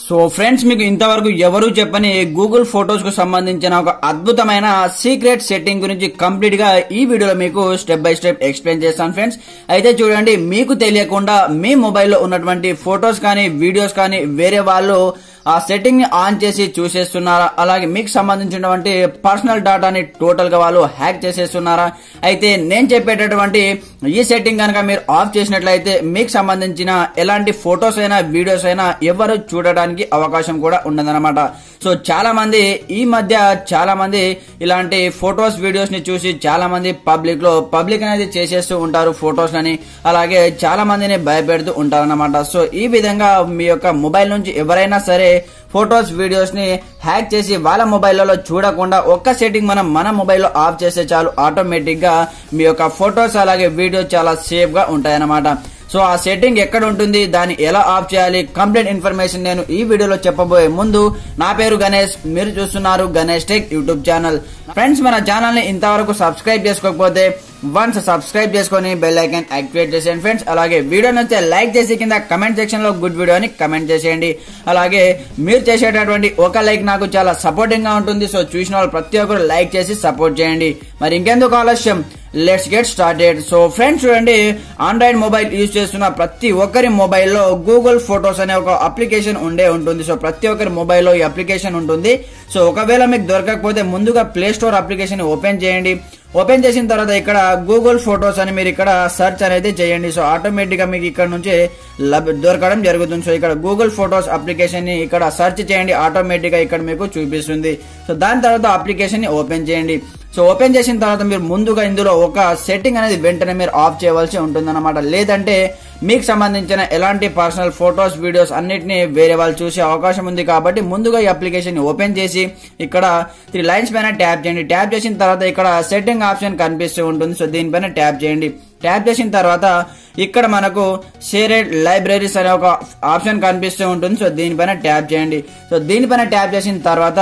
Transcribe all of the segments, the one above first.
So friends, మీకు ఇంతవరకు ఎవరు చెప్పని గూగుల్ ఫొటోస్ కు సంబంధించిన ఒక అద్భుతమైన సీక్రెట్ సెట్టింగ్ గురించి కంప్లీట్ గా ఈ వీడియోలో మీకు స్టెప్ బై స్టెప్ ఎక్స్ప్లెయిన్ చేస్తాను ఫ్రెండ్స్. అయితే చూడండి, మీకు తెలియకుండా మీ మొబైల్లో ఉన్నటువంటి ఫొటోస్ కానీ వీడియోస్ కానీ వేరే వాళ్ళు ఆ సెట్టింగ్ ని ఆన్ చేసి చూసేస్తున్నారా, అలాగే మీకు సంబంధించినటువంటి పర్సనల్ డాటాని టోటల్ గా వాళ్ళు హ్యాక్ చేసేస్తున్నారా? అయితే నేను చెప్పేటటువంటి ఈ సెట్టింగ్ కనుక మీరు ఆఫ్ చేసినట్లయితే మీకు సంబంధించిన ఎలాంటి ఫొటోస్ అయినా వీడియోస్ అయినా ఎవరు చూడడానికి అవకాశం కూడా ఉండదన్నమాట. సో చాలా మంది ఈ మధ్య ఇలాంటి ఫొటోస్ వీడియోస్ ని చూసి చాలా మంది పబ్లిక్ అనేది చేసేస్తూ ఉంటారు ఫొటోస్ అని, అలాగే చాలా మందిని భయపెడుతూ ఉంటారన్నమాట. సో ఈ విధంగా మీ యొక్క మొబైల్ నుంచి ఎవరైనా సరే ఫొటోస్ వీడియోస్ ని హ్యాక్ చేసి వాళ్ళ మొబైల్లో చూడకుండా ఒక్క సెట్టింగ్ మన మొబైల్లో ఆఫ్ చేస్తే చాలు, ఆటోమేటిక్ గా మీ యొక్క ఫొటోస్ అలాగే వీడియోస్ చాలా సేఫ్ గా ఉంటాయన్నమాట. సో ఆ సెట్టింగ్ ఎక్కడ ఉంటుంది, దాన్ని ఎలా ఆఫ్ చేయాలి, కంప్లీట్ ఇన్ఫర్మేషన్ నేను ఈ వీడియోలో చెప్పబోయే ముందు, నా పేరు గణేష్, మీరు చూస్తున్నారు Ganesh tech YouTube channel. Friends, మన ఛానల్ ని ఇంతవరకు సబ్స్క్రైబ్ చేసుకోకపోతే వన్స్ సబ్స్క్రైబ్ చేసుకుని బెల్ ఐకాన్ యాక్టివేట్ చేసేయండి ఫ్రెండ్స్. అలాగే వీడియో నచ్చితే లైక్ చేసి కింద కమెంట్ సెక్షన్ లో గుడ్ వీడియో అని కమెంట్ చేసేయండి. అలాగే మీరు చేసేటటువంటి ఒక లైక్ నాకు చాలా సపోర్టింగ్ గా ఉంటుంది. సో చూసిన వాళ్ళు ప్రతి ఒక్కరు లైక్ చేసి సపోర్ట్ చేయండి. మరి ఇంకెందుకు ఆలస్యం, let's get started. So friends చూడండి, ఆండ్రాయిడ్ మొబైల్ యూజ్ చేస్తున్న ప్రతి ఒక్కరి మొబైల్లో గూగుల్ ఫొటోస్ అనే ఒక అప్లికేషన్ ఉంటుంది. సో ప్రతి ఒక్కరి మొబైల్లో ఈ అప్లికేషన్ ఉంటుంది. సో ఒకవేళ మీకు దొరకకపోతే ముందుగా ప్లే స్టోర్ అప్లికేషన్ ఓపెన్ చేయండి. ఓపెన్ చేసిన తర్వాత ఇక్కడ గూగుల్ ఫొటోస్ అని మీరు ఇక్కడ సెర్చ్ అనేది చేయండి. సో ఆటోమేటిక్ గా మీకు ఇక్కడ నుంచి దొరకడం జరుగుతుంది. సో ఇక్కడ గూగుల్ ఫొటోస్ అప్లికేషన్ ని ఇక్కడ సెర్చ్ చేయండి, ఆటోమేటిక్ గా ఇక్కడ మీకు చూపిస్తుంది. సో దాని తర్వాత అప్లికేషన్ ని ఓపెన్ చేయండి. సో ఓపెన్ చేసిన తర్వాత మీరు ముందుగా ఇందులో ఒక సెట్టింగ్ అనేది వెంటనే మీరు ఆఫ్ చేయవలసి ఉంటుందన్నమాట. లేదంటే మీకు సంబంధించిన ఎలాంటి పర్సనల్ ఫొటోస్ వీడియోస్ అన్నిటిని వేరే వాళ్ళు చూసే అవకాశం ఉంది. కాబట్టి ముందుగా ఈ అప్లికేషన్ ని ఓపెన్ చేసి ఇక్కడ 3 లైన్స్ పైన ట్యాప్ చేయండి. ట్యాప్ చేసిన తర్వాత ఇక్కడ సెట్టింగ్ ఆప్షన్ కనిపిస్తూ ఉంటుంది. సో దీనిపైన ట్యాప్ చేయండి. ట్యాప్ చేసిన తర్వాత ఇక్కడ మనకు షేరెడ్ లైబ్రరీస్ అనే ఒక ఆప్షన్ కనిపిస్తూ ఉంటుంది. సో దీనిపైన ట్యాప్ చేయండి. సో దీనిపైన ట్యాప్ చేసిన తర్వాత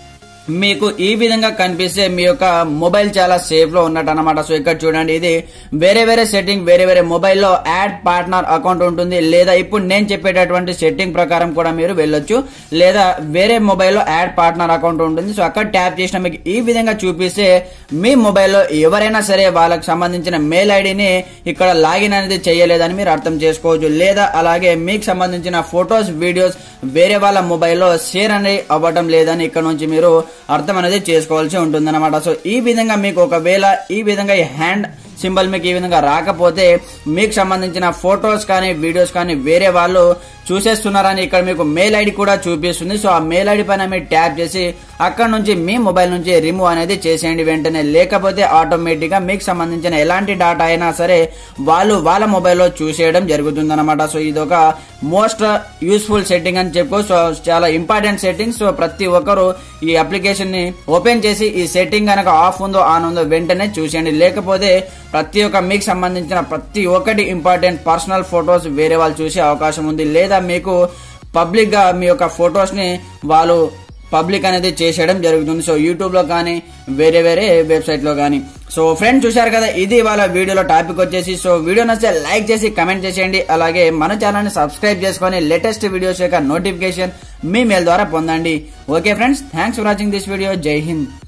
మీకు ఈ విధంగా కనిపిస్తే మీ యొక్క మొబైల్ చాలా సేఫ్ లో ఉన్నట్టు అనమాట. సో ఇక్కడ చూడండి, ఇది వేరే సెట్టింగ్ వేరే మొబైల్లో యాడ్ పార్ట్నర్ అకౌంట్ ఉంటుంది, లేదా ఇప్పుడు నేను చెప్పేటటువంటి సెట్టింగ్ ప్రకారం కూడా మీరు వెళ్ళొచ్చు, లేదా వేరే మొబైల్లో యాడ్ పార్ట్నర్ అకౌంట్ ఉంటుంది. సో అక్కడ ట్యాప్ చేసిన మీకు ఈ విధంగా చూపిస్తే మీ మొబైల్లో ఎవరైనా సరే వాళ్ళకి సంబంధించిన మెయిల్ ఐడిని ఇక్కడ లాగిన్ అనేది చేయలేదని మీరు అర్థం చేసుకోవచ్చు, లేదా అలాగే మీకు సంబంధించిన ఫొటోస్ వీడియోస్ వేరే వాళ్ళ మొబైల్లో షేర్ అనేది అవ్వడం లేదని ఇక్కడ నుంచి మీరు అర్థం అనేది చేసుకోవాల్సి ఉంటుందన్నమాట. సో ఈ విధంగా మీకు ఒకవేళ ఈ విధంగా ఈ హ్యాండ్ సింబల్ మీకు ఈ విధంగా రాకపోతే మీకు సంబంధించిన ఫొటోస్ కానీ వీడియోస్ కానీ వేరే వాళ్ళు చూసేస్తున్నారని ఇక్కడ మీకు మెయిల్ ఐడి కూడా చూపిస్తుంది. సో ఆ మెయిల్ ఐడి పైన మీరు ట్యాప్ చేసి అక్కడ నుంచి మీ మొబైల్ నుంచి రిమూవ్ అనేది చేసేయండి వెంటనే. లేకపోతే ఆటోమేటిక్ గా మీకు సంబంధించిన ఎలాంటి డాటా అయినా సరే వాళ్ళు వాళ్ళ మొబైల్లో చూసేయడం జరుగుతుందన్నమాట. సో ఇది ఒక మోస్ట్ యూస్ఫుల్ సెట్టింగ్ అని చెప్పుకో. సో చాలా ఇంపార్టెంట్ సెట్టింగ్. సో ప్రతి ఒక్కరు ఈ అప్లికేషన్ ని ఓపెన్ చేసి ఈ సెట్టింగ్ కనుక ఆఫ్ ఉందో ఆన్ ఉందో వెంటనే చూసేయండి. లేకపోతే ప్రతి ఒక్క మీకు సంబంధించిన ప్రతి ఒక్కటి ఇంపార్టెంట్ పర్సనల్ ఫొటోస్ వేరే వాళ్ళు చూసే అవకాశం ఉంది, లేదా మీకు పబ్లిక్ గా మీ యొక్క ఫొటోస్ ని వాళ్ళు పబ్లిక్ అనేది చేసేయడం జరుగుతుంది. సో యూట్యూబ్ లో కానీ వేరే వెబ్సైట్ లో కానీ. సో ఫ్రెండ్స్ చూశారు కదా, ఇది వాళ్ళ వీడియోలో టాపిక్ వచ్చేసి. సో వీడియో నచ్చితే లైక్ చేసి కమెంట్ చేసేయండి. అలాగే మన ఛానల్ ని సబ్స్క్రైబ్ చేసుకొని లేటెస్ట్ వీడియోస్ యొక్క నోటిఫికేషన్ మీ మెయిల్ ద్వారా పొందండి. Okay friends, thanks for watching this video. Jai Hind.